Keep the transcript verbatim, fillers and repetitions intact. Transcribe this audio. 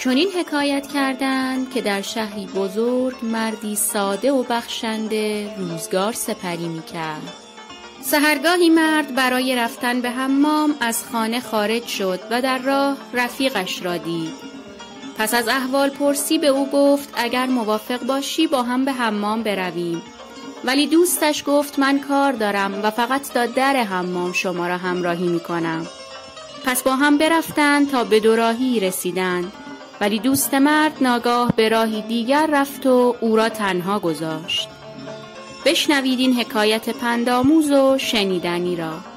چنین حکایت کردند که در شهری بزرگ مردی ساده و بخشنده روزگار سپری می‌کرد. سحرگاهی مرد برای رفتن به حمام از خانه خارج شد و در راه رفیقش را دید. پس از احوال پرسی به او گفت اگر موافق باشی با هم به حمام برویم. ولی دوستش گفت من کار دارم و فقط تا در حمام شما را همراهی می‌کنم. پس با هم برفتند تا به دو راهی رسیدند. ولی دوست مرد ناگاه به راهی دیگر رفت و او را تنها گذاشت. بشنوید این حکایت پندآموز و شنیدنی را.